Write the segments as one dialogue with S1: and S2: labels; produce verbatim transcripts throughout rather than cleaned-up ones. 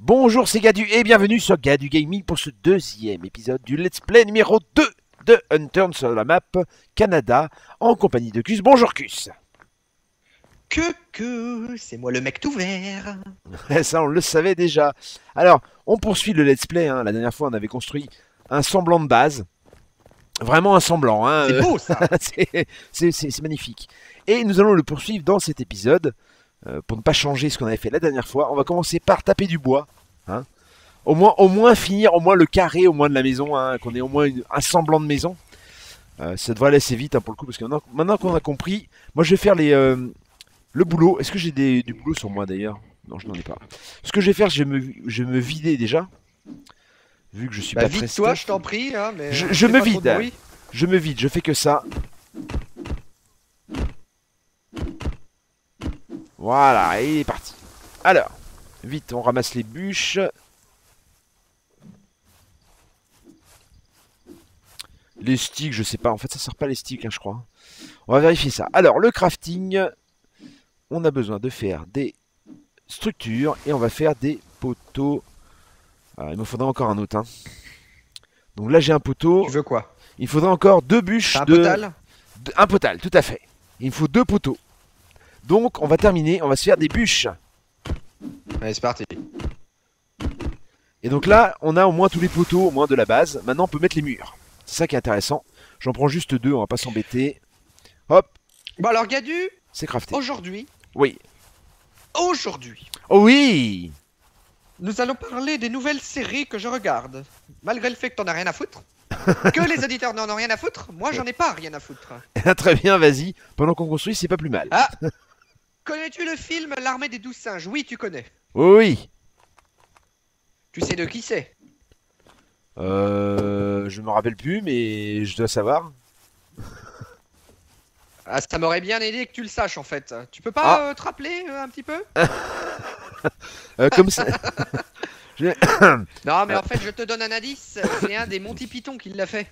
S1: Bonjour, c'est Gadu et bienvenue sur Gadu Gaming pour ce deuxième épisode du Let's Play numéro deux de Unturned sur la map Canada en compagnie de Cus. Bonjour Cus.
S2: Que que c'est moi le mec tout vert.
S1: Ça on le savait déjà. Alors on poursuit le Let's Play, hein. La dernière fois on avait construit un semblant de base. Vraiment un semblant, hein.
S2: C'est beau ça.
S1: C'est magnifique. Et nous allons le poursuivre dans cet épisode. Euh, pour ne pas changer ce qu'on avait fait la dernière fois, on va commencer par taper du bois, hein. Au moins, au moins finir au moins le carré au moins de la maison, hein, qu'on ait au moins une, un semblant de maison. Euh, ça devrait aller assez vite, hein, pour le coup, parce que maintenant, maintenant qu'on a compris, moi je vais faire les, euh, le boulot. Est-ce que j'ai du boulot sur moi d'ailleurs? Non, je n'en ai pas. Ce que je vais faire, je vais me, je vais me vider déjà, vu que je suis
S2: bah,
S1: pas
S2: vite
S1: très
S2: toi,
S1: stuff.
S2: je t'en prie, hein, mais
S1: Je, je me vide.
S2: bruit.
S1: Je me vide. Je fais que ça. Voilà, et il est parti. Alors, vite, on ramasse les bûches. Les sticks, je sais pas. En fait, ça sert pas les sticks, hein, je crois. On va vérifier ça. Alors, le crafting, on a besoin de faire des structures et on va faire des poteaux. Alors, il me faudra encore un autre, hein. Donc là, j'ai un poteau.
S2: Tu veux quoi?
S1: Il faudra encore deux bûches.
S2: Un
S1: de...
S2: potal
S1: de... Un potal, tout à fait. Il me faut deux poteaux. Donc, on va terminer. On va se faire des bûches.
S2: Allez, c'est parti.
S1: Et donc là, on a au moins tous les poteaux, au moins de la base. Maintenant, on peut mettre les murs. C'est ça qui est intéressant. J'en prends juste deux, on va pas s'embêter. Hop,
S2: Bon alors Gadu,
S1: c'est crafté.
S2: aujourd'hui,
S1: Oui.
S2: aujourd'hui,
S1: Oh oui.
S2: nous allons parler des nouvelles séries que je regarde. Malgré le fait que t'en as rien à foutre. Que les auditeurs n'en ont rien à foutre, moi j'en ai pas rien à foutre.
S1: Très bien, vas-y. Pendant qu'on construit, c'est pas plus mal.
S2: Ah. Connais-tu le film L'armée des douze singes? Oui, tu connais.
S1: Oui, oui.
S2: Tu sais de qui c'est?
S1: Euh, je me rappelle plus, mais je dois savoir.
S2: Ah, ça m'aurait bien aidé que tu le saches en fait. Tu peux pas
S1: Ah.
S2: euh, te rappeler euh, un petit peu?
S1: Euh, comme ça. Je-
S2: Non mais en fait je te donne un indice, c'est un des Monty Python qui l'a fait.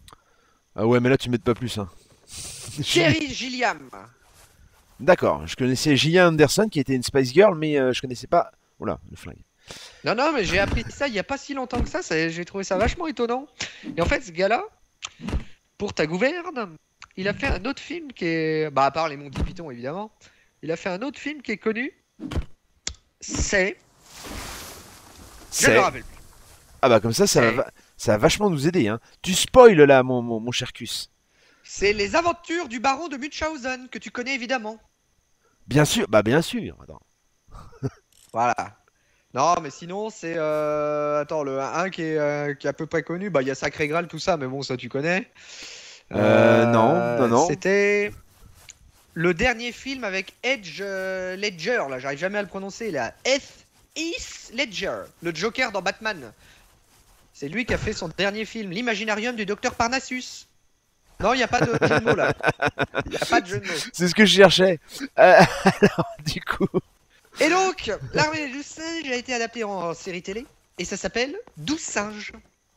S1: Ah ouais, mais là, tu m'aides pas plus, hein.
S2: Jerry Gilliam.
S1: D'accord, je connaissais Gillian Anderson qui était une Spice Girl, mais euh, je connaissais pas. Oula, le flingue.
S2: Non non mais j'ai appris ça il y a pas si longtemps que ça, ça j'ai trouvé ça vachement étonnant. Et en fait ce gars-là, pour ta gouverne, il a fait un autre film qui est... Bah à part les Monty Python évidemment, il a fait un autre film qui est connu. C'est... Je ne me
S1: C'est.
S2: rappelle plus.
S1: Ah bah comme ça, ça
S2: C'est-
S1: va, ça va vachement nous aider, hein. Tu spoil là, mon, mon, mon cher Cus.
S2: C'est les aventures du baron de Munchausen, que tu connais évidemment.
S1: Bien sûr, bah bien sûr. Attends.
S2: Voilà. Non, mais sinon, c'est. Euh... Attends, le un qui est, euh, qui est à peu près connu. Bah, il y a Sacré Graal, tout ça, mais bon, ça tu connais.
S1: Euh, non, non, non.
S2: C'était le dernier film avec Edge euh, Ledger, là, j'arrive jamais à le prononcer, là. Heath Heath Ledger, le Joker dans Batman. C'est lui qui a fait son dernier film, l'Imaginarium du docteur Parnassus. Non, il n'y a pas de jeu de mots là. Il n'y a pas de jeu de mots.
S1: C'est ce que je cherchais. Euh, alors, du coup.
S2: Et donc, L'armée des douze singes a été adaptée en série télé et ça s'appelle douze singes.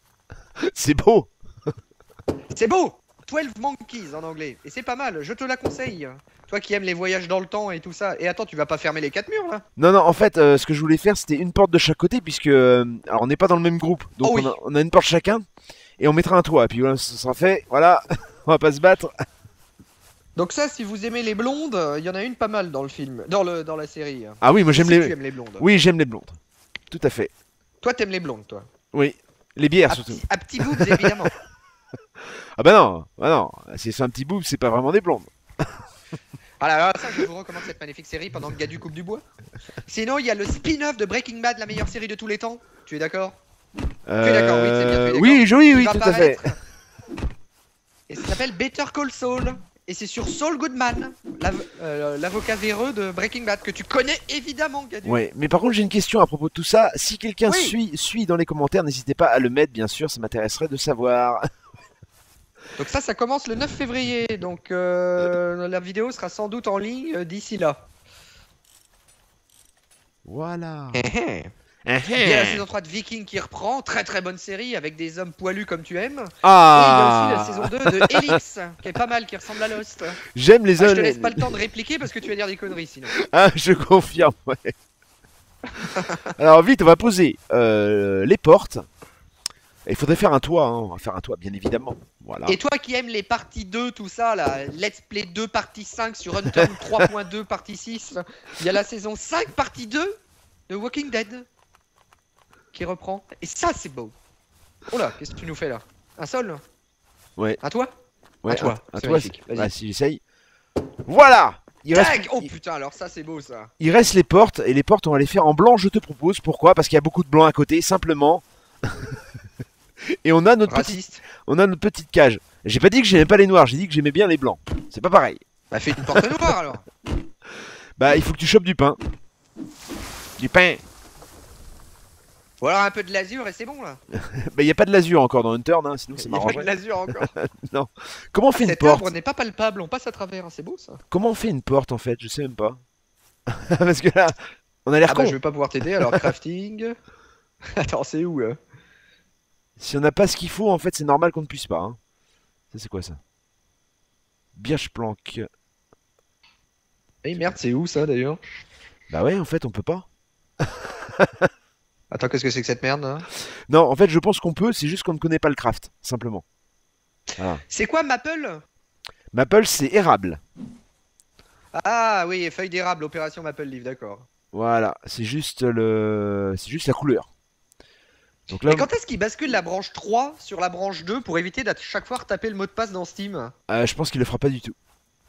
S1: C'est beau.
S2: C'est beau, douze Monkeys en anglais. Et c'est pas mal, je te la conseille. Toi qui aimes les voyages dans le temps et tout ça. Et attends, tu vas pas fermer les quatre murs là?
S1: Non, non, en fait, euh, ce que je voulais faire, c'était une porte de chaque côté, puisque. euh, alors, on n'est pas dans le même groupe. Donc,
S2: Oh oui.
S1: on, a, on a une porte chacun. Et on mettra un toit. Et puis, voilà, ça sera fait. Voilà. On va pas se battre.
S2: Donc ça, si vous aimez les blondes, il y en a une pas mal dans le film, dans, le, dans la série.
S1: Ah oui, moi, j'aime
S2: Si
S1: les.
S2: tu aimes les blondes.
S1: Oui, j'aime les blondes. Tout à fait.
S2: Toi, t'aimes les blondes, toi.
S1: Oui. Les bières,
S2: À,
S1: surtout.
S2: petit, à petits boobs, évidemment.
S1: Ah bah non. Bah non. Si c'est un petit boob, c'est pas vraiment des blondes.
S2: Ah là là, ça, je vous recommande cette magnifique série pendant que Gadu coupe du bois. Sinon, il y a le spin-off de Breaking Bad, la meilleure série de tous les temps. Tu es d'accord?
S1: Euh...
S2: Tu es d'accord, oui, c'est bien, tu es d'accord.
S1: Oui, je- oui,
S2: Il
S1: oui,
S2: va
S1: tout à fait.
S2: paraître. Et ça s'appelle Better Call Saul. Et c'est sur Saul Goodman, l'av- euh, l'avocat véreux de Breaking Bad, que tu connais évidemment, Gadu.
S1: Ouais, mais par contre j'ai une question à propos de tout ça. Si quelqu'un
S2: Oui.
S1: suit, suit dans les commentaires, n'hésitez pas à le mettre, bien sûr, ça m'intéresserait de savoir.
S2: Donc ça, ça commence le neuf février. Donc euh, la vidéo sera sans doute en ligne euh, d'ici là.
S1: Voilà.
S2: Il y a la saison trois de Viking qui reprend, très très bonne série avec des hommes poilus comme tu aimes.
S1: Ah.
S2: Et il y a aussi la saison deux de Helix, qui est pas mal, qui ressemble à Lost.
S1: J'aime les
S2: Ah, je
S1: hommes.
S2: te laisse pas le temps de répliquer parce que tu vas dire des conneries sinon.
S1: Ah, je confirme, ouais. Alors vite, on va poser euh, les portes. Il faudrait faire un toit, hein. On va faire un toit, bien évidemment. Voilà.
S2: Et toi qui aimes les parties deux, tout ça, là, Let's Play deux, partie cinq sur Hunter trois point deux, partie six, il y a la saison cinq, partie deux de Walking Dead qui reprend. Et ça, c'est beau. Oh là, qu'est-ce que tu nous fais là? Un sol?
S1: Ouais.
S2: À toi?
S1: Ouais,
S2: à toi.
S1: à, à
S2: C'est
S1: toi.
S2: magnifique.
S1: Bah,
S2: Vas-y.
S1: si j'essaye. Voilà. Il reste,
S2: Tac. Oh
S1: il,
S2: putain, alors ça, c'est beau ça.
S1: il reste les portes, et les portes, on va les faire en blanc, je te propose. Pourquoi? Parce qu'il y a beaucoup de blanc à côté, simplement. Et on a notre petite,
S2: Raciste.
S1: on a notre petite cage. J'ai pas dit que j'aimais pas les noirs, j'ai dit que j'aimais bien les blancs. C'est pas pareil.
S2: Bah fais une porte noire alors.
S1: Bah, il faut que tu chopes du pain. Du pain.
S2: Ou alors un peu de l'azur et c'est bon là.
S1: Bah, y a pas de l'azur encore dans Hunter, hein, sinon ça
S2: Il y a pas de
S1: m'arrangerait.
S2: l'azur encore.
S1: Comment on fait une
S2: Cet
S1: porte?
S2: arbre n'est pas palpable, on passe à travers, hein, c'est beau ça.
S1: Comment on fait une porte en fait? Je sais même pas. Parce que là, on a l'air
S2: Ah bah
S1: con.
S2: je vais pas pouvoir t'aider alors crafting. Attends, c'est où là?
S1: Si on n'a pas ce qu'il faut, en fait, c'est normal qu'on ne puisse pas. Hein. Ça, c'est quoi ça? Birchplank.
S2: Eh merde, c'est où ça d'ailleurs?
S1: Bah ouais, en fait, on peut pas.
S2: Attends, qu'est-ce que c'est que cette merde là?
S1: Non, en fait, je pense qu'on peut, c'est juste qu'on ne connaît pas le craft, simplement. Voilà.
S2: C'est quoi Maple?
S1: Maple, c'est érable.
S2: Ah oui, feuille d'érable, opération Maple Leaf, d'accord.
S1: Voilà, c'est juste le, c'est juste la couleur. Donc là,
S2: Mais quand est-ce qu'il bascule la branche trois sur la branche deux pour éviter d'à chaque fois retaper le mot de passe dans Steam?
S1: euh, je pense qu'il le fera pas du tout.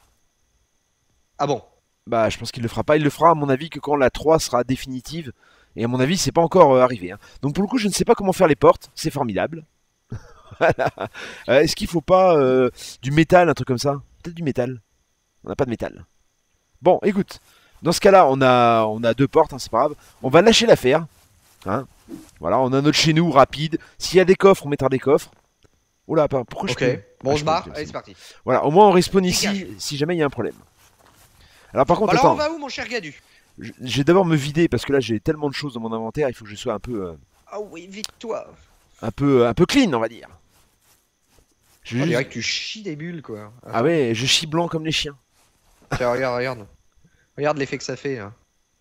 S2: Ah bon?
S1: Bah, je pense qu'il le fera pas. Il le fera, à mon avis, que quand la trois sera définitive. Et à mon avis, c'est pas encore euh, arrivé. Hein. Donc pour le coup, je ne sais pas comment faire les portes. C'est formidable. Voilà. Euh, Est-ce qu'il faut pas euh, du métal, un truc comme ça? Peut-être du métal. On n'a pas de métal. Bon, écoute. Dans ce cas-là, on a, on a deux portes, hein, c'est pas grave. On va lâcher l'affaire. Hein. Voilà, on a notre chez nous rapide. S'il y a des coffres, on mettra des coffres. Oula, pas- pourquoi je
S2: Ok,
S1: peux
S2: bon
S1: Ah,
S2: on
S1: je
S2: se
S1: peux,
S2: barre,
S1: ok,
S2: allez
S1: c'est
S2: c'est
S1: bon.
S2: parti.
S1: Voilà, au moins on respawn
S2: Dégage.
S1: ici si jamais il y a un problème. Alors par
S2: Bon
S1: contre,
S2: alors on
S1: attends,
S2: va où mon cher Gadu?
S1: je je vais d'abord me vider parce que là j'ai tellement de choses dans mon inventaire, il faut que je sois un peu, euh,
S2: Ah oui, vite toi.
S1: un peu, un peu clean, on va dire. Je vais
S2: On
S1: juste-
S2: dirait que tu chies des bulles quoi.
S1: Ah ouais, je chie blanc comme les chiens.
S2: Tiens, regarde, regarde. Regarde l'effet que ça fait. Hein.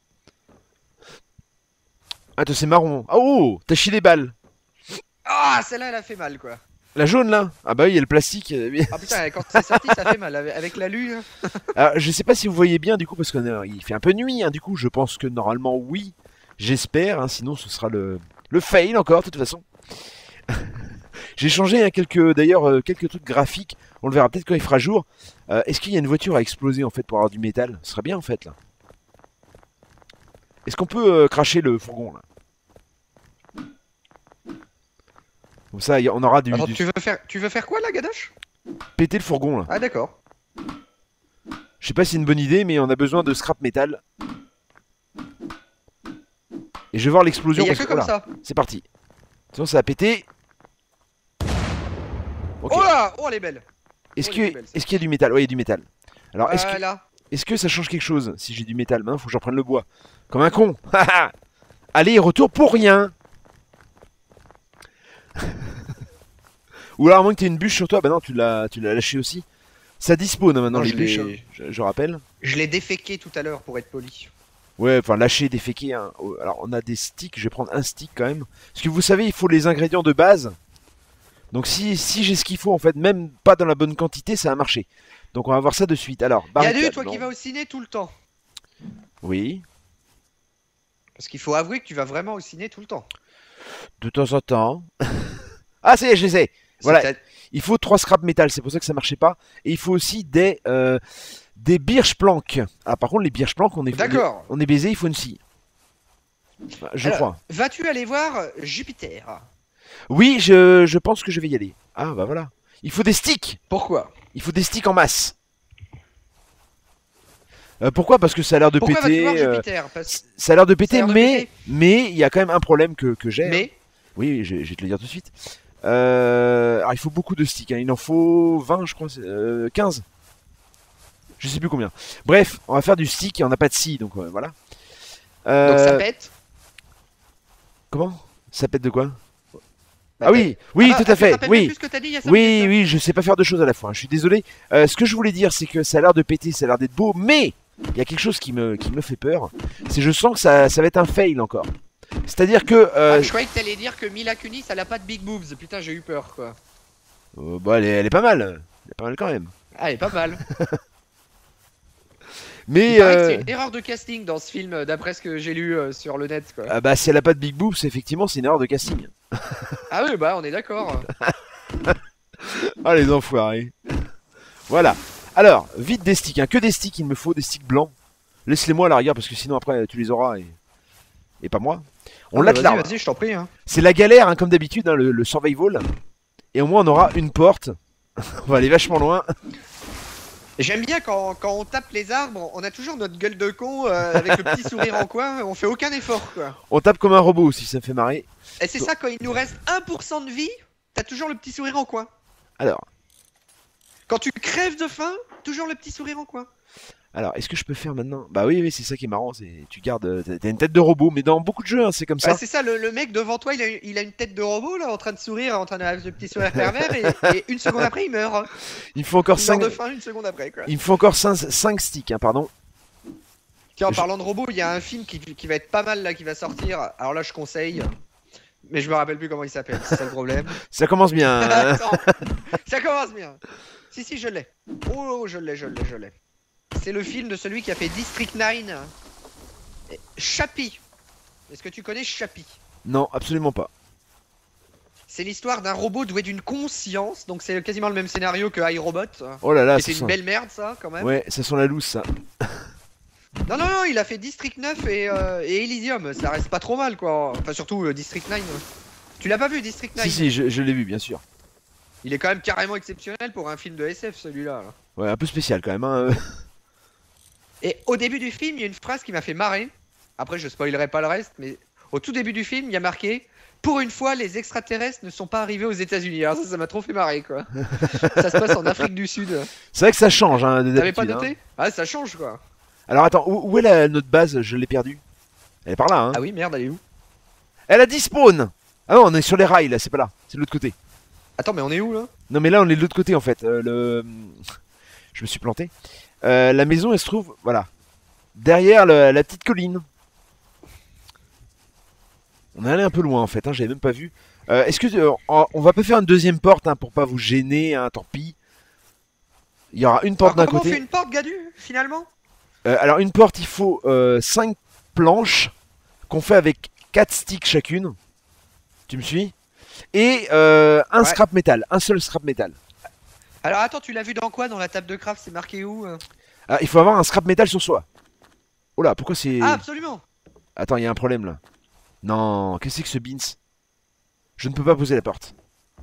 S1: Attends, c'est marron. Ah, oh, t'as chié des balles.
S2: Ah, celle-là elle a fait mal quoi.
S1: La jaune là. Ah bah oui, il y a le plastique. euh,
S2: Ah putain, quand c'est sorti ça fait mal avec, avec la lue. Hein.
S1: Alors, je sais pas si vous voyez bien du coup parce qu'il fait un peu nuit. Hein, du coup, je pense que normalement oui. J'espère. Hein, sinon, ce sera le le fail encore de toute façon. J'ai changé hein, quelques d'ailleurs euh, quelques trucs graphiques. On le verra peut-être quand il fera jour. Euh, Est-ce qu'il y a une voiture à exploser en fait pour avoir du métal? Ce serait bien en fait là. Est-ce qu'on peut euh, cracher le fourgon là? Comme ça, y- on aura du,
S2: Attends,
S1: du-
S2: tu veux faire tu veux faire quoi là Gadoche?
S1: péter le fourgon là.
S2: Ah d'accord.
S1: Je sais pas si c'est une bonne idée, mais on a besoin de scrap métal. Et je vais voir
S2: Mais
S1: l'explosion.
S2: y a
S1: parce
S2: que
S1: que-
S2: comme
S1: voilà,
S2: ça.
S1: c'est parti. Sinon ça va péter. Ok.
S2: Oh là, oh elle est belle.
S1: Est-ce
S2: oh,
S1: que,
S2: elle est belle,
S1: est-ce qu'il y a du métal? Ouais, il y a du métal. Alors, est-ce que,
S2: Voilà.
S1: est-ce que ça change quelque chose si j'ai du métal? Maintenant, faut que je reprenne le bois. Comme un con. Allez, retour pour rien. Ou alors, à moins que tu aies une bûche sur toi, bah non, tu l'as, tu l'as lâché aussi. Ça despawn hein, maintenant
S2: Non,
S1: les
S2: je l'ai-
S1: bûches, hein, je, je rappelle.
S2: Je l'ai déféqué tout à l'heure pour être poli.
S1: Ouais, enfin lâcher, déféquer. Hein. Oh, alors, on a des sticks, je vais prendre un stick quand même. Parce que vous savez, il faut les ingrédients de base. Donc, si, si j'ai ce qu'il faut, en fait, même pas dans la bonne quantité, ça va marcher. Donc, on va voir ça de suite. Alors,
S2: Gadu,
S1: barricade,
S2: toi qui
S1: non.
S2: vas au ciné tout le temps.
S1: Oui,
S2: Parce qu'il faut avouer que tu vas vraiment au ciné tout le temps.
S1: de temps en temps. Ah, ça y est, je les ai. Voilà.
S2: C'est-
S1: Il faut trois scrap métal, c'est pour ça que ça marchait pas. Et il faut aussi des euh, des birchplanks. Ah, par contre, les birchplanks, on est
S2: D'accord.
S1: on est baisé, il faut une scie. Bah, je
S2: Alors,
S1: crois.
S2: Vas-tu aller voir Jupiter?
S1: Oui, je, je pense que je vais y aller. Ah, bah voilà. Il faut des sticks.
S2: Pourquoi?
S1: Il faut des sticks en masse. Euh, pourquoi? Parce que ça a l'air de
S2: Pourquoi vas-tu
S1: péter.
S2: voir
S1: euh,
S2: Jupiter? Parce-
S1: ça a l'air de péter,
S2: l'air de
S1: mais
S2: péter.
S1: mais il y a quand même un problème que, que j'ai.
S2: Mais
S1: Oui, oui, je, je vais te le dire tout de suite. Euh, alors, il faut beaucoup de sticks. Hein. Il en faut vingt, je crois. c'est- Euh, quinze. Je sais plus combien. Bref, on va faire du stick et on n'a pas de scie, donc euh, voilà.
S2: donc
S1: Euh,
S2: ça pète.
S1: Comment? Ça pète de quoi?
S2: Bah,
S1: Ah oui, oui,
S2: Ah,
S1: tout
S2: tu
S1: à
S2: te
S1: fait.
S2: rappelles même
S1: Oui,
S2: plus ce que t'as dit il y a cinq
S1: oui,
S2: minutes, hein.
S1: oui, je sais pas faire deux choses à la fois. hein, Je suis désolé. Euh, ce que je voulais dire, c'est que ça a l'air de péter, ça a l'air d'être beau, mais il y a quelque chose qui me, qui me fait peur. C'est je sens que ça, ça va être un fail encore. C'est-à-dire que... Euh,
S2: Ah, je croyais que t'allais dire que Mila Kunis, elle a pas de big boobs. Putain, j'ai eu peur, quoi.
S1: euh, bah, elle, est, elle est pas mal. Elle est pas mal quand même.
S2: Ah, elle est pas mal.
S1: Mais...
S2: Il paraît que
S1: euh,
S2: c'est une erreur de casting dans ce film, d'après ce que j'ai lu euh, sur le net, quoi.
S1: ah bah, si elle a pas de big boobs, effectivement, c'est une erreur de casting.
S2: Ah oui, bah on est d'accord.
S1: Ah, les enfoirés. Voilà. Alors, vite des sticks. Hein. Que des sticks, il me faut des sticks blancs. Laisse-les-moi à la rigueur, parce que sinon, après, tu les auras et, et pas moi. On
S2: Ah,
S1: l'a
S2: bah,
S1: là.
S2: Vas-y, vas-y, je t'en prie. Hein.
S1: C'est la galère, hein, comme d'habitude, hein, le, le survival. Et au moins, on aura une porte. On va aller vachement loin.
S2: J'aime bien quand, quand on tape les arbres, on a toujours notre gueule de con euh, avec le petit sourire en coin, on fait aucun effort, quoi.
S1: On tape comme un robot aussi, ça me fait marrer.
S2: Et c'est ça, quand il nous reste un pour cent de vie, t'as toujours le petit sourire en coin.
S1: Alors,
S2: Quand tu crèves de faim, toujours le petit sourire en coin.
S1: alors est-ce que je peux faire maintenant? Bah oui, oui, c'est ça qui est marrant. C'est tu gardes, euh, t'as t'as une tête de robot, mais dans beaucoup de jeux, hein, c'est comme
S2: Bah,
S1: ça.
S2: c'est ça, le, le mec devant toi, il a, il a une tête de robot, là, en train de sourire, en train de avec le petit sourire pervers, et, et une seconde après, il meurt.
S1: Il me faut encore
S2: Il
S1: cinq.
S2: meurt de faim une seconde après, quoi.
S1: Il me faut encore cinq sticks, hein, pardon.
S2: Tiens, en
S1: Je-
S2: parlant de robots, il y a un film qui, qui va être pas mal, là, qui va sortir. Alors là, je conseille. Mais je me rappelle plus comment il s'appelle, c'est ça le problème.
S1: Ça commence bien. hein.
S2: Attends, ça commence bien. Si, si, je l'ai. Oh, je l'ai, je l'ai, je l'ai. C'est le film de celui qui a fait District neuf. Chappie. Est-ce que tu connais Chappie?
S1: Non, absolument pas.
S2: C'est l'histoire d'un robot doué d'une conscience. Donc c'est quasiment le même scénario que iRobot.
S1: Oh là là, ça
S2: C'était une
S1: sent...
S2: belle merde, ça, quand même.
S1: Ouais, ça sent la loose, ça.
S2: Non, non, non, il a fait District neuf et, euh, et Elysium. Ça reste pas trop mal, quoi. Enfin, surtout euh, District neuf. Tu l'as pas vu, District neuf?
S1: Si, si, je, je l'ai vu, bien sûr.
S2: Il est quand même carrément exceptionnel pour un film de S F, celui-là. là.
S1: Ouais, un peu spécial quand même. Hein.
S2: Et au début du film, il y a une phrase qui m'a fait marrer. Après, je spoilerai pas le reste, mais au tout début du film, il y a marqué: pour une fois, les extraterrestres ne sont pas arrivés aux États-Unis. Alors ça, ça m'a trop fait marrer, quoi. Ça se passe en Afrique du Sud.
S1: C'est vrai que ça change, hein, de
S2: T'avais pas
S1: d'habitude,
S2: noté?
S1: hein.
S2: Ah, ça change, quoi.
S1: Alors attends, où, où est la, notre base? Je l'ai perdue. Elle est par là, hein.
S2: Ah oui, merde, elle est où?
S1: Elle a dit spawn. Ah non, on est sur les rails, là, c'est pas là. C'est de l'autre côté.
S2: Attends, mais on est où, là?
S1: Non, mais là, on est de l'autre côté, en fait. Euh, le... Je me suis planté. Euh, la maison, elle se trouve, voilà, derrière le- la petite colline. On est allé un peu loin, en fait, hein, j'avais même pas vu. Euh, Est-ce que... euh, on on va pas faire une deuxième porte, hein, pour pas vous gêner, hein, tant pis. Il y aura une porte
S2: Alors,
S1: d'un
S2: comment on
S1: côté.
S2: fait une porte, Gadu, finalement?
S1: Euh, alors une porte, il faut cinq planches qu'on fait avec quatre sticks chacune. Tu me suis? Et euh, un
S2: Ouais.
S1: scrap métal, un seul scrap métal.
S2: Alors, attends, tu l'as vu dans quoi? Dans la table de craft, c'est marqué où? euh
S1: Ah, il faut avoir un scrap métal sur soi. Oh là, pourquoi c'est...
S2: Ah, absolument!
S1: Attends, il y a un problème là. Non, qu'est-ce que c'est que ce beans? Je ne peux pas poser la porte.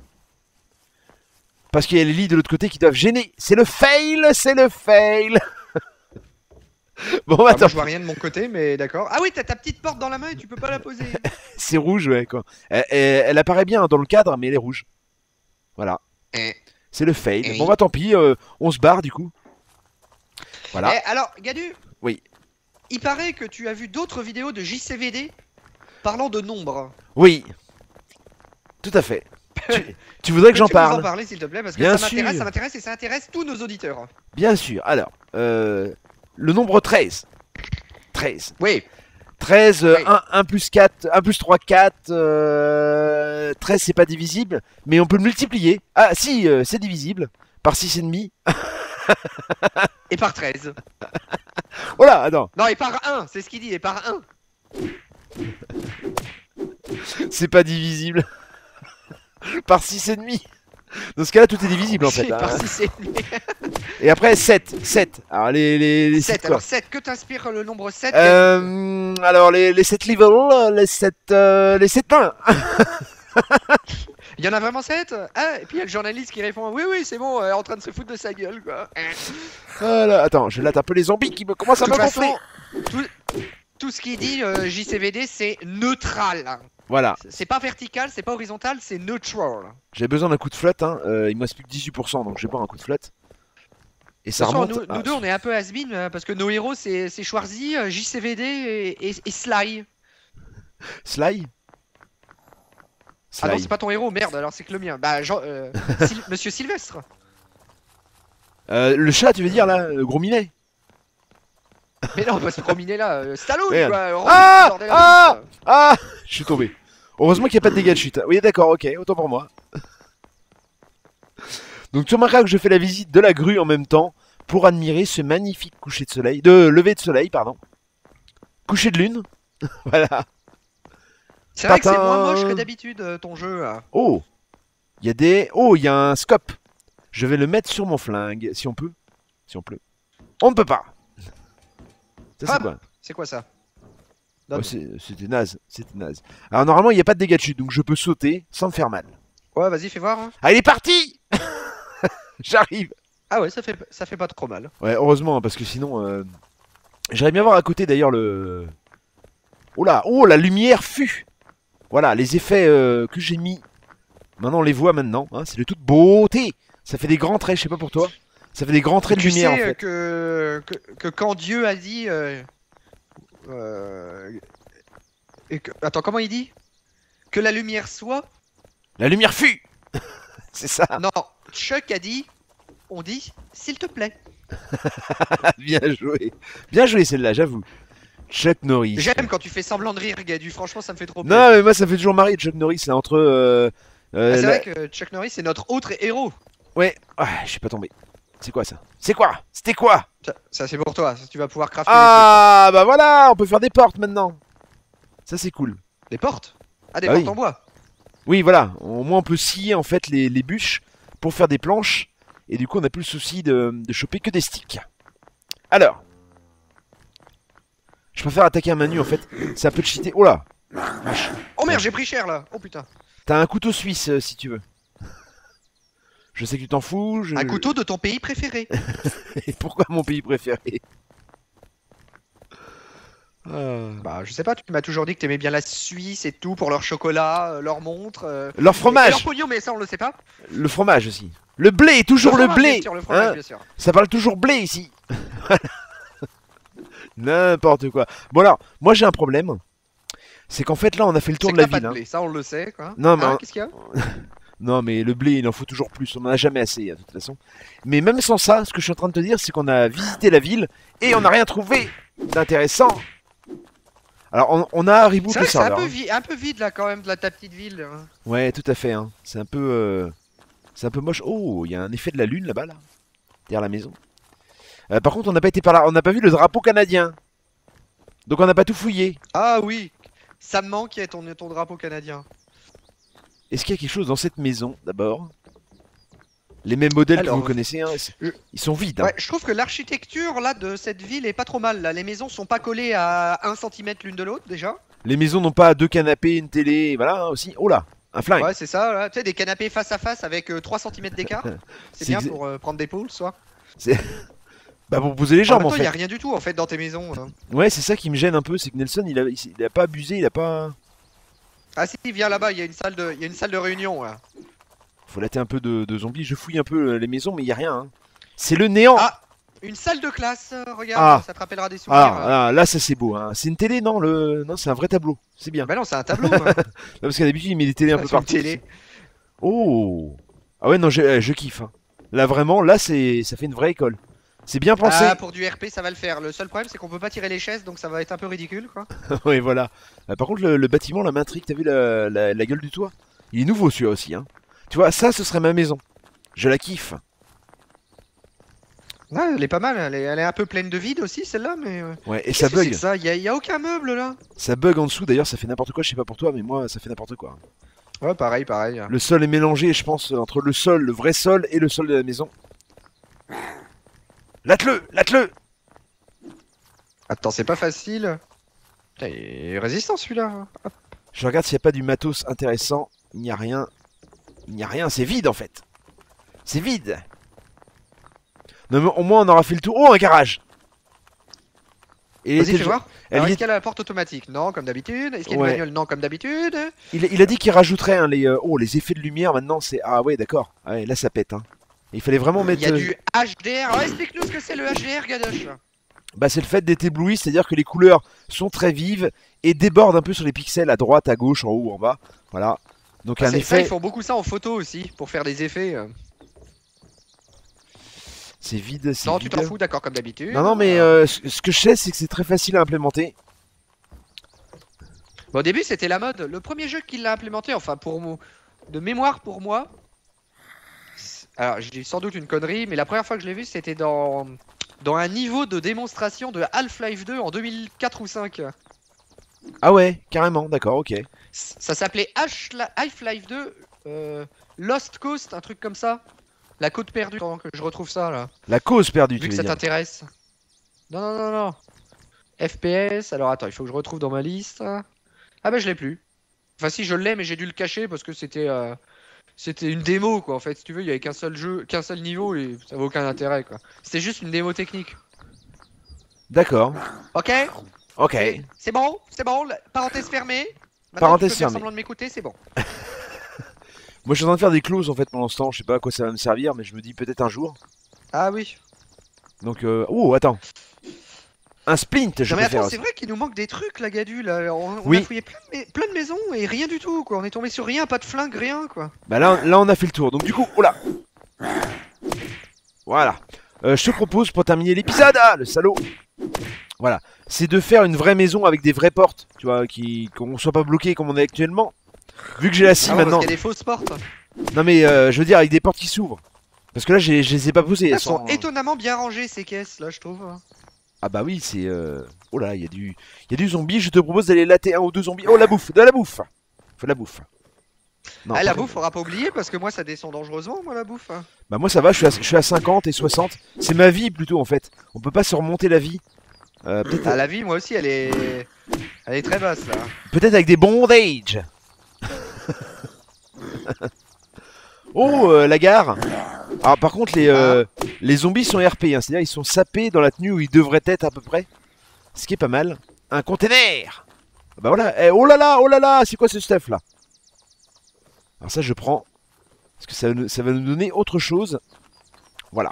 S1: Parce qu'il y a les lits de l'autre côté qui doivent gêner. C'est le fail, c'est le fail. Bon,
S2: Ah, moi,
S1: attends,
S2: je vois rien de mon côté, mais d'accord. Ah oui, t'as ta petite porte dans la main et tu peux pas la poser.
S1: c'est rouge, ouais. Quoi. Elle, elle- elle apparaît bien dans le cadre, mais elle est rouge. Voilà.
S2: Eh.
S1: C'est le fail.
S2: Eh oui.
S1: Bon, bah tant pis, euh, on se barre du coup. Voilà.
S2: Eh, alors, Gadu,
S1: Oui.
S2: il paraît que tu as vu d'autres vidéos de J C V D parlant de nombres.
S1: Oui. Tout à fait. tu, tu voudrais que j'en
S2: Peux-tu nous en
S1: parle?
S2: parler, s'il te plaît, parce que
S1: Bien
S2: ça m'intéresse,
S1: sûr.
S2: ça m'intéresse et ça intéresse tous nos auditeurs.
S1: Bien sûr. Alors, euh, le nombre treize. treize.
S2: Oui.
S1: treize, euh,
S2: Oui.
S1: un, un plus quatre, un plus trois, quatre. Euh, treize, c'est pas divisible, mais on peut le multiplier. Ah, si, euh, c'est divisible. Par six virgule cinq.
S2: Et par treize.
S1: Oh là, attends.
S2: Non, et par un, c'est ce qu'il dit, et par un.
S1: C'est pas divisible. Par six virgule cinq. Dans ce cas-là, tout est divisible en fait.
S2: Et
S1: hein.
S2: par six et demi.
S1: Et après, sept. sept. Alors, les, les, les
S2: sept,
S1: sept,
S2: alors
S1: quoi.
S2: sept, que t'inspire le nombre sept?
S1: Euh, alors, les, les sept levels, les sept, euh, les sept pains.
S2: Il y en a vraiment sept? Ah, et puis il y a le journaliste qui répond: oui, oui, c'est bon, euh, en train de se foutre de sa gueule, quoi.
S1: Voilà. Attends, je latte un peu les zombies qui me commencent
S2: De
S1: à
S2: toute
S1: me gonfler.
S2: façon, tout, tout ce qu'il dit, euh, J C V D, c'est neutral.
S1: Voilà.
S2: C'est pas vertical, c'est pas horizontal, c'est neutral.
S1: J'ai besoin d'un coup de flotte. Hein. Euh, il me reste plus que dix-huit pour cent, donc je vais boire un coup de flotte. Et
S2: De
S1: ça
S2: toute façon,
S1: remonte.
S2: nous,
S1: à-
S2: nous deux, on est un peu has-been euh, parce que nos héros, c'est c'est Schwarzy, euh, J C V D et, et, et Sly.
S1: Sly.
S2: Ah non,
S1: Sly.
S2: c'est pas ton héros, merde, alors c'est que le mien. Bah, Jean, euh, Syl- Monsieur Sylvestre.
S1: Euh, le chat, tu veux dire là, le gros minet.
S2: Mais non, on va se promener là. Euh, Stallone,
S1: Merde.
S2: quoi. Rocky,
S1: Ah
S2: bordel,
S1: Ah
S2: putain.
S1: Ah Je suis tombé. Heureusement qu'il n'y a pas de dégâts de chute. Oui, d'accord, ok, autant pour moi. Donc tu remarqueras que je fais la visite de la grue en même temps pour admirer ce magnifique coucher de soleil, de lever de soleil, pardon. Coucher de lune. Voilà.
S2: C'est vrai que c'est
S1: Tintin.
S2: moins moche que d'habitude euh, ton jeu. Là.
S1: Oh, il y a des... Oh, il y a un scope. Je vais le mettre sur mon flingue, si on peut. Si on peut. On ne peut pas. Ça c'est
S2: Ah.
S1: quoi?
S2: C'est quoi ça?
S1: Oh, c'est- C'était naze, c'était naze. Alors normalement il n'y a pas de dégâts de chute, donc je peux sauter sans me faire mal.
S2: Ouais, vas-y, fais voir. Hein.
S1: Ah, il est parti. J'arrive.
S2: Ah ouais, ça fait, ça fait pas trop mal.
S1: Ouais, heureusement, parce que sinon... Euh... J'aimerais bien voir à côté d'ailleurs le... Oh là, oh, la lumière fut. Voilà, les effets euh, que j'ai mis. Maintenant on les voit maintenant, hein, c'est de toute beauté. Ça fait des grands traits, je sais pas pour toi. Ça fait des grands traits de
S2: Tu
S1: lumière
S2: sais
S1: en
S2: euh,
S1: fait.
S2: que, que, que quand Dieu a dit... euh, euh, et que, attends, comment il dit? Que la lumière soit...
S1: La lumière fut. C'est ça.
S2: Non, Chuck a dit... On dit, s'il te plaît.
S1: Bien joué. Bien joué celle-là, j'avoue. Chuck Norris.
S2: J'aime quand tu fais semblant de rire, Gadu. Franchement, ça me fait trop
S1: Non,
S2: plaisir.
S1: mais moi ça fait toujours marrer Chuck Norris là entre. Euh, euh,
S2: Ah, c'est
S1: la-
S2: vrai que Chuck Norris, c'est notre autre héros.
S1: Ouais, ah, je suis pas tombé. C'est quoi ça? C'est quoi? C'était quoi?
S2: Ça, ça, c'est pour toi. Ça, tu vas pouvoir crafter
S1: Ah, bah voilà, on peut faire des portes maintenant. Ça c'est cool.
S2: des, trucs. Des portes. Ah, des
S1: Bah
S2: portes
S1: oui.
S2: en bois.
S1: Oui, voilà. Au moins on peut scier en fait les, les bûches pour faire des planches. Et du coup on n'a plus le souci de, de choper que des sticks. Alors. Je préfère attaquer à main nue en fait. C'est un peu cheaté. Oh là. Vache.
S2: Oh merde, j'ai pris cher là. Oh putain.
S1: T'as un couteau suisse euh, si tu veux. Je sais que tu t'en fous. Je...
S2: Un couteau de ton pays préféré.
S1: Et pourquoi mon pays préféré? Ah.
S2: Bah, je sais pas, tu m'as toujours dit que t'aimais bien la Suisse et tout pour leur chocolat, euh, leur montre. euh,
S1: Leur
S2: et
S1: fromage.
S2: leur pognon, mais ça on le sait pas.
S1: Le fromage aussi. Le blé, toujours le,
S2: fromage,
S1: blé.
S2: bien sûr, le fromage,
S1: hein.
S2: bien sûr.
S1: Ça parle toujours blé ici. N'importe quoi. Bon alors, moi j'ai un problème. C'est qu'en fait là on a fait le tour
S2: C'est
S1: de
S2: que
S1: la
S2: t'as pas
S1: ville.
S2: de
S1: hein.
S2: blé, ça on le sait quoi.
S1: Non, mais
S2: Hein,
S1: on-
S2: qu'est-ce qu'il y a?
S1: Non mais le blé il en faut toujours plus. On en a jamais assez de toute façon. Mais même sans ça, ce que je suis en train de te dire c'est qu'on a visité la ville et on n'a rien trouvé d'intéressant. Alors on, on a reboot
S2: C'est
S1: le
S2: vrai que c'est un
S1: serveur.
S2: peu,
S1: hein.
S2: vi- un peu vide là quand même de la, ta petite ville. hein.
S1: Ouais, tout à fait. hein. C'est un peu, euh, c'est un peu moche. Oh, il y a un effet de la lune là-bas là, derrière la maison. Euh, par contre, on n'a pas été par là. On n'a pas vu le drapeau canadien. Donc on n'a pas tout fouillé.
S2: Ah oui, ça me manque ton, ton drapeau canadien.
S1: Est-ce qu'il y a quelque chose dans cette maison d'abord? Les mêmes modèles
S2: Alors,
S1: que vous connaissez, hein, c'est-
S2: je-
S1: ils sont vides. hein.
S2: Ouais, je trouve que l'architecture là de cette ville est pas trop mal là. Les maisons sont pas collées à un centimètre l'une de l'autre déjà.
S1: Les maisons n'ont pas deux canapés, une télé, voilà hein, aussi. Oh là, un flingue.
S2: Ouais, c'est ça, là. Tu sais, des canapés face à face avec euh, trois centimètres d'écart. C'est
S1: C'est
S2: bien
S1: exa-
S2: pour euh, prendre des poules, soit.
S1: Bah pour poser les
S2: En
S1: jambes
S2: même
S1: en
S2: temps, il y a
S1: fait.
S2: rien du tout en fait dans tes maisons. là.
S1: Ouais, c'est ça qui me gêne un peu, c'est que Nelson, il a, il, il a pas abusé, il a pas.
S2: Ah si, viens là-bas, il y a une salle de, il y a une salle de réunion là.
S1: Faut latter un peu de, de zombies. Je fouille un peu euh, les maisons, mais il y a rien. hein. C'est le néant.
S2: Ah, une salle de classe. euh, Regarde,
S1: Ah.
S2: ça te rappellera des souvenirs.
S1: Ah, ah, là ça c'est beau. Hein. C'est une télé, non le... Non, c'est un vrai tableau. C'est bien.
S2: Bah non, c'est un tableau. hein.
S1: Là, parce qu'à d'habitude, il met des télés un peu
S2: Sur une
S1: partout.
S2: télé.
S1: Oh. Ah ouais, non, je, euh, je kiffe. hein. Là vraiment, là c'est, ça fait une vraie école. C'est bien pensé.
S2: Ah, pour du R P, ça va le faire. Le seul problème, c'est qu'on peut pas tirer les chaises, donc ça va être un peu ridicule, quoi.
S1: Ouais, voilà. Euh, par contre, le, le bâtiment, la m'intrigue. T'as vu la, la, la gueule du toit? Il est nouveau celui-là aussi. Hein. Tu vois, ça, ce serait ma maison. Je la kiffe.
S2: Ouais, elle est pas mal. Elle est, elle est un peu pleine de vide aussi, celle-là, mais. euh,
S1: Ouais, et
S2: qu'est-ce
S1: ça
S2: que c'est
S1: bug.
S2: que ça, il y, a- y a aucun meuble là.
S1: Ça bug en dessous. D'ailleurs, ça fait n'importe quoi. Je sais pas pour toi, mais moi, ça fait n'importe quoi.
S2: Ouais, pareil, pareil.
S1: Le sol est mélangé, je pense, entre le sol, le vrai sol et le sol de la maison. Latte-le, latte-le.
S2: Attends, c'est pas facile. Putain, il est résistant celui-là. Hop.
S1: Je regarde s'il n'y a pas du matos intéressant. Il n'y a rien. Il n'y a rien, c'est vide en fait. C'est vide. Non, mais au moins on aura fait le tour. Oh, un garage. Et il
S2: Vas-y,
S1: était-
S2: fais voir.
S1: elle
S2: Alors,
S1: y
S2: est-ce qu'il y a la porte automatique? Non, comme d'habitude. Est-ce qu'il y a
S1: Ouais.
S2: une bagnole? Non, comme d'habitude.
S1: il, il a dit qu'il rajouterait hein, les, euh, oh, les effets de lumière maintenant. C'est ah ouais, d'accord. Ah ouais, là ça pète. Hein. Il fallait vraiment
S2: Il
S1: mettre.
S2: y a
S1: euh,
S2: du H D R. Alors, explique-nous ce que c'est le H D R, Gadoche.
S1: Bah, c'est le fait d'être ébloui, c'est-à-dire que les couleurs sont très vives et débordent un peu sur les pixels à droite, à gauche, en haut, en bas. Voilà. Donc
S2: Ah,
S1: un
S2: c'est- Ça,
S1: effet.
S2: ils font beaucoup ça en photo aussi, pour faire des effets. euh.
S1: C'est vide, c'est
S2: Non,
S1: vide.
S2: tu t'en fous, d'accord, comme d'habitude.
S1: Non, non, mais euh, ce ce que je sais, c'est que c'est très facile à implémenter.
S2: Bon, au début, c'était la mode. Le premier jeu qui l'a implémenté, enfin, pour mon... de mémoire pour moi. c'est- Alors, je dis sans doute une connerie, mais la première fois que je l'ai vu, c'était dans... dans un niveau de démonstration de Half-Life deux en deux mille quatre ou cinq.
S1: Ah ouais, carrément, d'accord, ok.
S2: C- Ça s'appelait Hla- Half-Life deux euh, Lost Coast, un truc comme ça. La côte perdue, pendant que je retrouve ça là.
S1: La cause perdue,
S2: Vu
S1: tu
S2: que
S1: veux
S2: ça
S1: dire.
S2: t'intéresse. Non, non, non, non. F P S, alors attends, il faut que je retrouve dans ma liste. Ah bah je l'ai plus. Enfin si, je l'ai, mais j'ai dû le cacher parce que c'était euh, c'était une démo quoi. En fait, si tu veux, il y avait qu'un seul jeu, qu'un seul niveau et ça avait aucun intérêt quoi. C'était juste une démo technique.
S1: D'accord,
S2: Ok?
S1: ok.
S2: C'est c'est bon, c'est bon. la- Parenthèse fermée. Maintenant,
S1: Parenthèse
S2: tu peux faire
S1: fermée.
S2: semblant de m'écouter, c'est bon.
S1: Moi, je suis en train de faire des clauses en fait pendant ce temps. Je sais pas à quoi ça va me servir, mais je me dis peut-être un jour.
S2: Ah oui.
S1: Donc, euh... oh, attends. Un splint, je
S2: Non mais
S1: préfère.
S2: attends, c'est vrai qu'il nous manque des trucs là, Gadu. Là. On, on
S1: Oui.
S2: a fouillé plein de, mais- plein de maisons et rien du tout quoi. On est tombé sur rien, pas de flingue, rien quoi.
S1: Bah là, là, on a fait le tour. Donc, du coup, oh là. Voilà. Euh, je te propose pour terminer l'épisode, ah, le salaud. Voilà. C'est de faire une vraie maison avec des vraies portes. Tu vois, qui qu'on soit pas bloqué comme on est actuellement. Vu que j'ai la scie
S2: Ah ouais, parce
S1: maintenant.
S2: qu'il y a des fausses portes.
S1: Non, mais euh, je veux dire, avec des portes qui s'ouvrent. Parce que là, j'ai- je les ai pas posées.
S2: Elles
S1: Elles
S2: sont
S1: sont.
S2: étonnamment bien rangées ces caisses là, je trouve.
S1: Ah bah oui, c'est... Euh... Oh là, il y a du... Il y a du zombie, je te propose d'aller latter un ou deux zombies. Oh, la bouffe, de la bouffe. Faut de la bouffe. Non,
S2: Ah la
S1: par
S2: bouffe, faudra pas oublier parce que moi ça descend dangereusement moi la bouffe.
S1: Bah moi ça va, je suis à, je suis à cinquante et soixante. C'est ma vie plutôt en fait. On peut pas se remonter la vie. Euh, peut-être
S2: Ah la vie moi aussi elle est... Elle est très basse là.
S1: peut-être avec des bondages. Oh, euh, la gare. Alors par contre les, euh, les zombies sont R P, hein, c'est-à-dire ils sont sapés dans la tenue où ils devraient être à peu près. Ce qui est pas mal. Un container. Bah voilà, eh, oh là là, oh là là, c'est quoi ce stuff là? Alors ça je prends. Parce que ça, va nous- ça va nous donner autre chose. Voilà.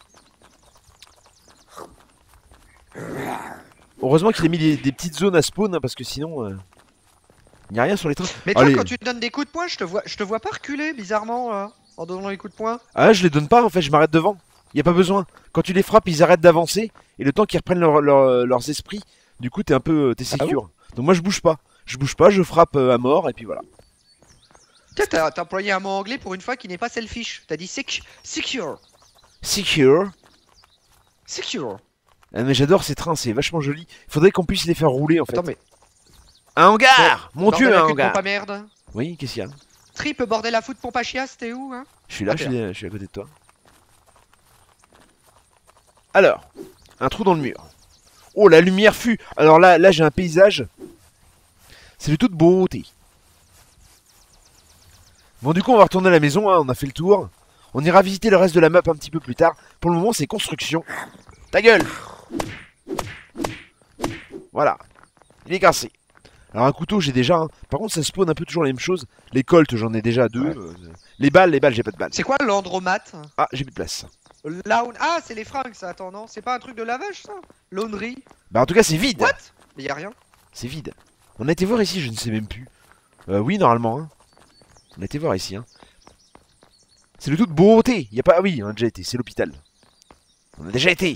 S1: Heureusement qu'il a mis des, des petites zones à spawn, hein, parce que sinon... euh, il n'y a rien sur les trains.
S2: Mais toi
S1: Allez.
S2: quand tu te donnes des coups de poing, je te vois, je te vois pas reculer bizarrement là, en donnant les coups de poing.
S1: Ah, je les donne pas en fait, je m'arrête devant. Il y a pas besoin. Quand tu les frappes, ils arrêtent d'avancer. Et le temps qu'ils reprennent leur- leur- leurs esprits, du coup, t'es un peu. T'es
S2: Ah bon
S1: secure. Donc moi, je bouge pas. Je bouge pas, je frappe euh, à mort, et puis voilà.
S2: Tiens, t'as t'as employé un mot anglais pour une fois qui n'est pas selfish. T'as dit sec... secure.
S1: Secure.
S2: Secure.
S1: Ah, mais j'adore ces trains, c'est vachement joli. Faudrait qu'on puisse les faire rouler en fait.
S2: Attends mais...
S1: Un hangar. Mon
S2: Bordel
S1: dieu,
S2: à
S1: un
S2: cul de
S1: hangar.
S2: pompe à merde.
S1: Oui, qu'est-ce qu'il y a?
S2: Triple bordel à foot pompe à chiasse, t'es où hein?
S1: Je suis là,
S2: Ah,
S1: je suis, je suis à côté de toi. Alors, un trou dans le mur. Oh, la lumière fut. Alors là, là j'ai un paysage. C'est de toute beauté. Bon, du coup, on va retourner à la maison. Hein, on a fait le tour. On ira visiter le reste de la map un petit peu plus tard. Pour le moment, c'est construction. Ta gueule! Voilà. Il est cassé. Alors, un couteau, j'ai déjà. Hein. Par contre, ça spawn un peu toujours les mêmes choses. Les colts, j'en ai déjà deux.
S2: Ouais.
S1: Euh, les balles, les balles, j'ai pas de balles.
S2: C'est quoi l'andromate?
S1: Ah, j'ai plus de place.
S2: Laun... Ah, c'est les fringues ça, attends, non? C'est pas un truc de lavage ça? Laundry?
S1: Bah, en tout cas, c'est vide.
S2: What? Mais y a rien.
S1: C'est vide. On a été voir ici, je ne sais même plus. Euh, oui, normalement. Hein. On a été voir ici. Hein. C'est de toute beauté. Il y a pas. Ah oui, on a déjà été. C'est l'hôpital. On a déjà été.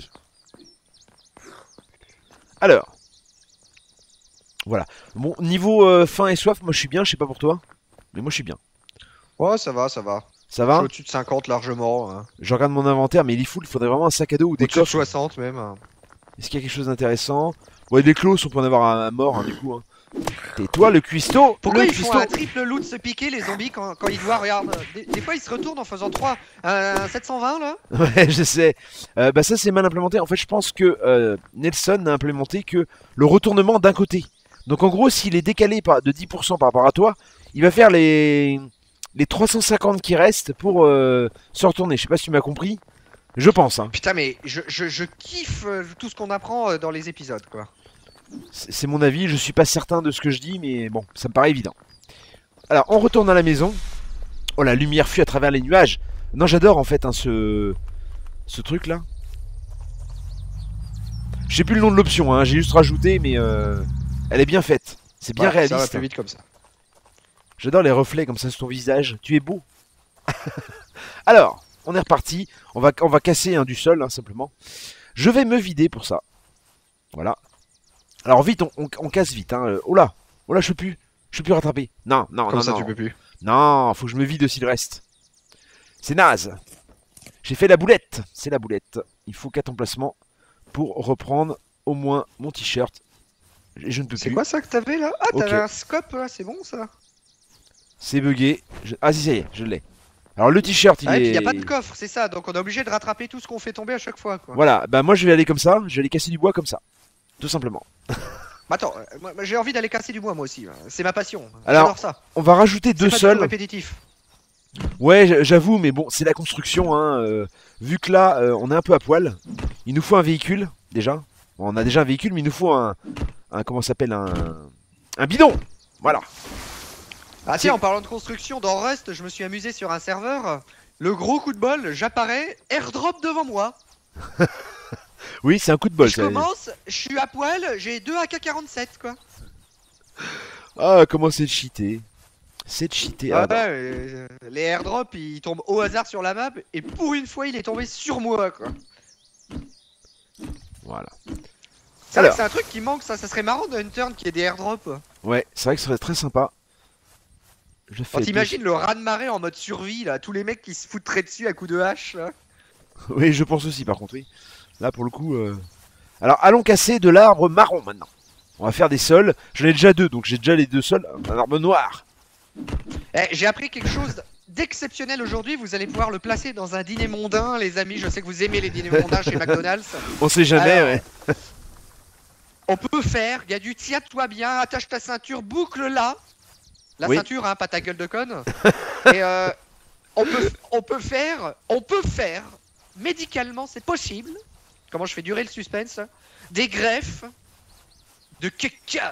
S1: Alors. Voilà. Bon, niveau euh, faim et soif, moi je suis bien. Je sais pas pour toi. Mais moi je suis bien.
S2: Ouais, ça va, ça va.
S1: Ça
S2: Je suis
S1: va?
S2: au-dessus de cinquante largement. Hein.
S1: Je regarde mon inventaire, mais il est full. Il faudrait vraiment un sac à dos ou des
S2: Au-dessus de
S1: coffres.
S2: soixante même. hein.
S1: Est-ce qu'il y a quelque chose d'intéressant? Ouais, des closes, on peut en avoir un à mort, hein, du coup. Hein. Tais-toi, le cuistot.
S2: Pourquoi
S1: le
S2: ils font
S1: cuistot.
S2: un triple loot se piquer les zombies quand, quand ils doivent, regarde, des, des fois ils se retournent en faisant trois, un sept cent vingt là.
S1: Ouais, je sais. Euh, bah ça c'est mal implémenté. En fait, je pense que euh, Nelson n'a implémenté que le retournement d'un côté. Donc en gros, s'il est décalé par, de dix pour cent par rapport à toi, il va faire les les trois cent cinquante qui restent pour euh, se retourner. Je sais pas si tu m'as compris. Je pense. Hein.
S2: Putain mais je, je, je kiffe euh, tout ce qu'on apprend euh, dans les épisodes quoi.
S1: C'est c'est mon avis. Je suis pas certain de ce que je dis, mais bon, ça me paraît évident. Alors, on retourne à la maison. Oh, la lumière fuit à travers les nuages. Non, j'adore en fait hein, ce ce truc là. Je sais plus le nom de l'option. Hein. J'ai juste rajouté, mais euh, elle est bien faite. C'est bien
S2: Ouais,
S1: réaliste.
S2: Ça va plus vite comme ça.
S1: J'adore les reflets comme ça sur ton visage. Tu es beau. Alors, on est reparti. On va, on va casser hein, du sol, hein, simplement. Je vais me vider pour ça. Voilà. Alors vite, on, on, on casse vite. Hein. Oh là, oh là, je peux plus. Je peux plus rattraper. Non, non,
S2: Comme
S1: non,
S2: ça,
S1: non.
S2: tu peux plus.
S1: Non, faut que je me vide aussi le reste. C'est naze. J'ai fait la boulette. C'est la boulette. Il faut quatre emplacements pour reprendre au moins mon t-shirt. Et je ne peux plus.
S2: C'est quoi ça que t'avais là? Ah, t'avais
S1: Ok.
S2: un scope là, c'est bon ça.
S1: C'est bugué. Je- Ah si, ça y est, je l'ai. Alors le t-shirt, il
S2: Ah, et puis
S1: est...
S2: y a pas de coffre, c'est ça, donc on est obligé de rattraper tout ce qu'on fait tomber à chaque fois quoi.
S1: Voilà, bah moi je vais aller comme ça. Je vais aller casser du bois comme ça. Tout simplement.
S2: Bah, attends, euh, moi, moi, j'ai envie d'aller casser du bois moi aussi, hein. C'est ma passion.
S1: Alors,
S2: J'adore ça.
S1: On va rajouter deux
S2: C'est pas du tout
S1: sols.
S2: répétitif.
S1: Ouais, j- j'avoue, mais bon, c'est la construction. Hein. euh, vu que là, euh, on est un peu à poil. Il nous faut un véhicule, déjà. Bon, on a déjà un véhicule, mais il nous faut un... un comment ça s'appelle un... un bidon. Voilà.
S2: Ah tiens, en parlant de construction, dans Rust, je me suis amusé sur un serveur. Le gros coup de bol, j'apparais, airdrop devant moi.
S1: Oui, c'est un coup de bol.
S2: je
S1: ça.
S2: commence, je suis à poil, j'ai deux A K quarante-sept quoi.
S1: Ah, comment c'est de cheater. C'est de cheater.
S2: Ah
S1: Ah, non.
S2: ouais, euh, les airdrops ils tombent au hasard sur la map et pour une fois il est tombé sur moi quoi.
S1: Voilà.
S2: C'est vrai
S1: Alors.
S2: que c'est un truc qui manque ça, ça serait marrant d'un turn qui ait des airdrops.
S1: Ouais, c'est vrai que ce serait très sympa. Je fais
S2: Quand
S1: deux-
S2: t'imagines le raz-de-marée en mode survie là, tous les mecs qui se foutraient dessus à coups de hache là.
S1: Oui, je pense aussi, par contre, oui. Là, pour le coup... euh, Alors, allons casser de l'arbre marron, maintenant. On va faire des sols. J'en ai déjà deux, donc j'ai déjà les deux sols. Un arbre noir.
S2: Eh, j'ai appris quelque chose d'exceptionnel aujourd'hui, vous allez pouvoir le placer dans un dîner mondain les amis, je sais que vous aimez les dîners mondains chez McDonald's.
S1: On sait jamais,
S2: Alors,
S1: ouais.
S2: On peut faire, Gadu, tiens-toi bien, attache ta ceinture, boucle là. La
S1: Oui.
S2: ceinture, hein, pas ta gueule de conne. Et euh, on, peut, on peut faire, on peut faire, médicalement c'est possible, comment je fais durer le suspense, des greffes de caca.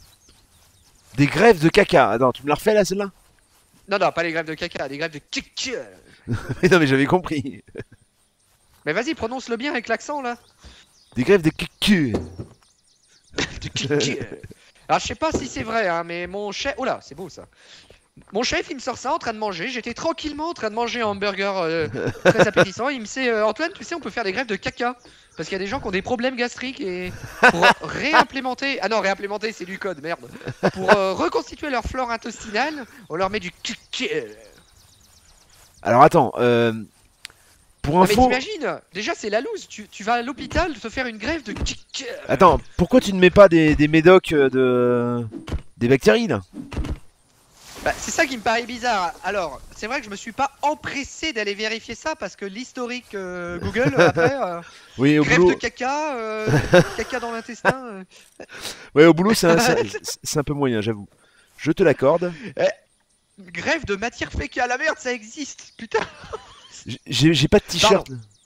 S1: Des grèves de caca. Attends, tu me la refais, là, celle-là?
S2: Non, non, pas les greffes de caca, des greffes de caca.
S1: Non, mais j'avais compris.
S2: Mais vas-y, prononce-le bien avec l'accent là.
S1: Des grèves de caca.
S2: De caca. Alors je sais pas si c'est vrai, hein, mais mon chef... Oh là, c'est beau ça. Mon chef, il me sort ça en train de manger. J'étais tranquillement en train de manger un hamburger euh, très appétissant. Il me sait, euh, Antoine, tu sais, on peut faire des greffes de caca. Parce qu'il y a des gens qui ont des problèmes gastriques et pour réimplémenter... Ah non, réimplémenter, c'est du code, merde. Pour euh, reconstituer leur flore intestinale, on leur met du caca.
S1: Alors, attends. Euh... Pour
S2: Non, mais
S1: info...
S2: t'imagines, déjà c'est la loose. Tu, tu vas à l'hôpital te faire une greffe de caca.
S1: Attends, pourquoi tu ne mets pas des, des médocs euh, de... des bactéries, là?
S2: Bah, c'est ça qui me paraît bizarre. Alors, c'est vrai que je me suis pas empressé d'aller vérifier ça parce que l'historique euh, Google après, euh,
S1: Oui, au
S2: greffe
S1: boulot...
S2: de caca, euh, caca dans l'intestin. euh.
S1: Ouais, au boulot, c'est un, c'est- c'est un peu moyen, j'avoue. Je te l'accorde.
S2: Greffe de matière fécale, la merde, ça existe. Putain,
S1: J'ai j'ai pas de t-shirt.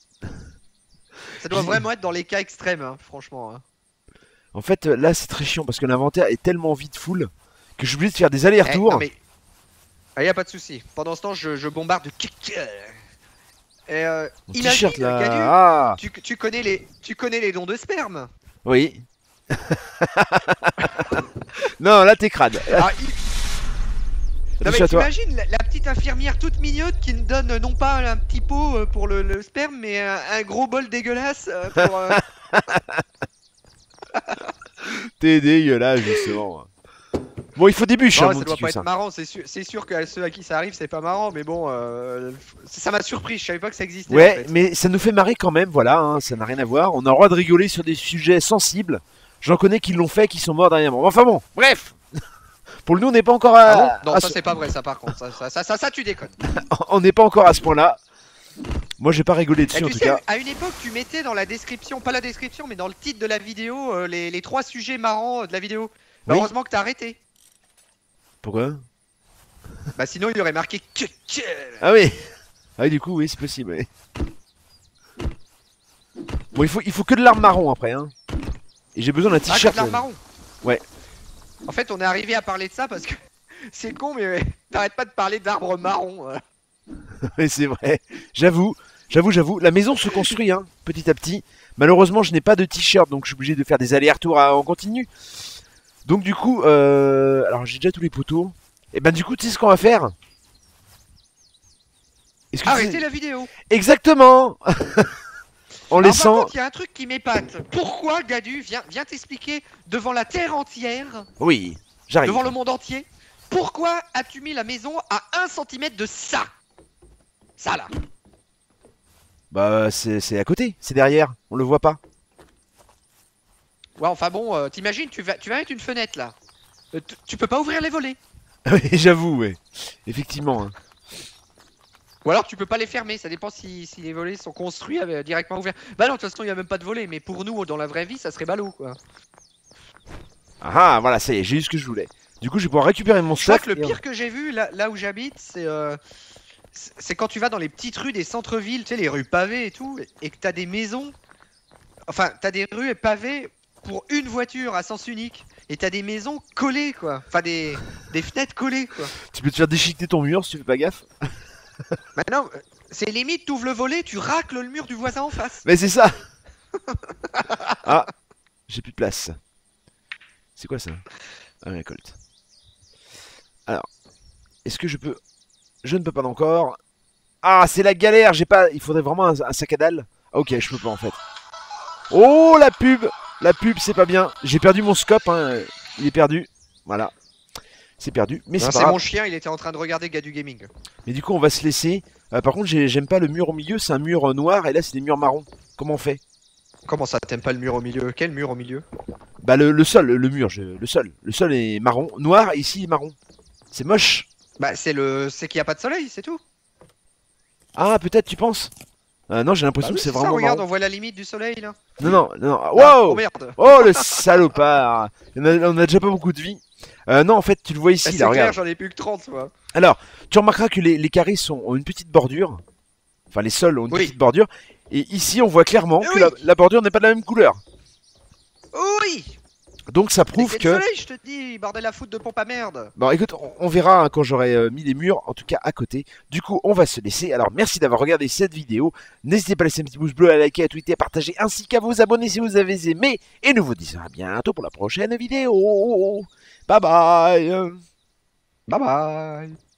S2: ça doit
S1: J'ai-
S2: vraiment être dans les cas extrêmes, hein, franchement. hein.
S1: En fait, là, c'est très chiant parce que l'inventaire est tellement vite full que je suis obligé de faire des
S2: Eh,
S1: allers-retours.
S2: non mais, ah, y a pas de souci. Pendant ce temps, je, je bombarde de caca. Et euh,
S1: Mon
S2: imagine,
S1: t-shirt là.
S2: Gadu,
S1: Ah,
S2: tu, tu connais les, tu connais les dons de sperme.
S1: oui. Non, là, t'es crade.
S2: Alors, il- Non mais
S1: Attention à toi.
S2: t'imagines la, la petite infirmière toute mignonne qui nous donne euh, non pas un petit pot euh, pour le, le sperme mais un, un gros bol dégueulasse euh, pour... euh,
S1: T'es dégueulasse, justement. Bon, il faut des bûches,
S2: Non,
S1: hein,
S2: ça
S1: mon
S2: doit
S1: petit
S2: pas être
S1: ça.
S2: marrant, c'est sûr, c'est sûr que ceux à qui ça arrive c'est pas marrant mais bon, euh, ça m'a surpris, je savais pas que ça existait en
S1: Ouais,
S2: fait.
S1: mais ça nous fait marrer quand même, voilà, hein, ça n'a rien à voir. On a le droit de rigoler sur des sujets sensibles. J'en connais qui l'ont fait, qui sont morts dernièrement. Enfin bon, bref. Pour le nous, on n'est pas encore à...
S2: Ah bon Non
S1: à
S2: ça
S1: ce-
S2: c'est pas vrai ça par contre, ça, ça, ça, ça, ça, tu déconnes.
S1: on n'est pas encore à ce point-là. Moi, j'ai pas rigolé
S2: Et
S1: dessus, en
S2: tu
S1: tout
S2: sais,
S1: cas.
S2: à une époque tu mettais dans la description, pas la description mais dans le titre de la vidéo, euh, les, les trois sujets marrants euh, de la vidéo. Bah,
S1: Oui.
S2: heureusement que t'as arrêté.
S1: Pourquoi?
S2: Bah sinon il y aurait marqué caca.
S1: Ah oui. Ah oui, du coup, oui, c'est possible, oui. Bon, il faut, il faut que de l'arme marron après, hein. Et j'ai besoin d'un
S2: Ah,
S1: t-shirt.
S2: de l'arme
S1: là.
S2: marron.
S1: Ouais.
S2: En fait, on est arrivé à parler de ça parce que c'est con, mais t'arrêtes pas de parler d'arbres marrons. euh.
S1: Oui, c'est vrai. J'avoue, j'avoue, j'avoue. La maison se construit, hein, petit à petit. Malheureusement, je n'ai pas de t-shirt, donc je suis obligé de faire des allers-retours à- en continu. Donc du coup, euh... alors j'ai déjà tous les poteaux. Et ben du coup, tu sais ce qu'on va faire? Est-ce que
S2: Arrêtez
S1: c'est-
S2: la vidéo.
S1: Exactement. En
S2: Alors, par
S1: laissant...
S2: contre, il y a un truc qui m'épate. Pourquoi Gadu vient, vient t'expliquer devant la terre entière,
S1: Oui, j'arrive.
S2: devant le monde entier, pourquoi as-tu mis la maison à un centimètre de ça? Ça là.
S1: Bah, c'est c'est à côté, c'est derrière, on le voit pas.
S2: Ouais, enfin bon, euh, t'imagines, tu vas, tu vas mettre une fenêtre là. Euh, tu- tu peux pas ouvrir les volets.
S1: Oui, j'avoue, ouais. Effectivement. hein.
S2: Ou alors tu peux pas les fermer, ça dépend si, si les volets sont construits euh, directement ouverts. Bah non, de toute façon, il y a même pas de volets, mais pour nous, dans la vraie vie, ça serait ballot quoi.
S1: Ah, voilà, ça y est, j'ai eu ce que je voulais. Du coup, je vais pouvoir récupérer mon
S2: Je crois
S1: stock.
S2: que le
S1: et-
S2: pire que j'ai vu là, là où j'habite, c'est euh, c'est c'est quand tu vas dans les petites rues des centres-villes, tu sais, les rues pavées et tout, et que t'as des maisons. Enfin, t'as des rues pavées pour une voiture à sens unique, et t'as des maisons collées quoi. Enfin, des, des fenêtres collées quoi.
S1: Tu peux te faire déchiqueter ton mur si tu fais pas gaffe.
S2: Maintenant, euh, c'est limite, t'ouvres le volet, tu racles le mur du voisin en face.
S1: Mais c'est ça. Ah, j'ai plus de place. C'est quoi ça? Un récolte. Alors, est-ce que je peux... Je ne peux pas encore. Ah, c'est la galère, j'ai pas... Il faudrait vraiment un, un sac à dalle. Ah, ok, je peux pas en fait. Oh, la pub. La pub, c'est pas bien. J'ai perdu mon scope, hein. Il est perdu. Voilà. C'est perdu, mais c'est
S2: Non,
S1: pas
S2: c'est
S1: grave.
S2: mon chien, il était en train de regarder Gadu Gaming.
S1: Mais du coup, on va se laisser. Euh, par contre, j'ai- j'aime pas le mur au milieu, c'est un mur euh, noir et là, c'est des murs marrons. Comment on fait?
S2: Comment ça, t'aimes pas le mur au milieu? Quel mur au milieu?
S1: Bah, le, le sol, le mur, je- le sol. Le sol est marron. Noir, et ici, il est marron. C'est moche.
S2: Bah, c'est le, c'est qu'il y a pas de soleil, c'est tout.
S1: Ah, peut-être, tu penses? Euh, Non, j'ai l'impression
S2: Bah oui,
S1: que c'est
S2: ça,
S1: vraiment
S2: regarde,
S1: marron.
S2: on voit la limite du soleil là.
S1: Non, non, non.
S2: Ah,
S1: Wow!
S2: oh merde.
S1: Oh, le salopard! On a, on a déjà pas beaucoup de vie. Euh, non, en fait, tu le vois
S2: Ah,
S1: ici,
S2: c'est
S1: là,
S2: clair,
S1: regarde.
S2: j'en ai plus que trente moi.
S1: Alors, tu remarqueras que les, les carrés sont, ont une petite bordure. Enfin, les sols ont une
S2: Oui.
S1: petite bordure. Et ici, on voit clairement
S2: Eh
S1: que
S2: oui.
S1: la, la bordure n'est pas de la même couleur.
S2: Oui.
S1: Donc, ça
S2: Mais
S1: prouve
S2: quel
S1: que...
S2: soleil, je te dis, bordel à foutre de pompe à merde.
S1: Bon, écoute, on, on verra hein, quand j'aurai euh, mis les murs, en tout cas à côté. Du coup, on va se laisser. Alors, merci d'avoir regardé cette vidéo. N'hésitez pas à laisser un petit pouce bleu, à liker, à tweeter, à partager, ainsi qu'à vous abonner si vous avez aimé. Et nous vous disons à bientôt pour la prochaine vidéo. Bye bye.
S2: Bye bye.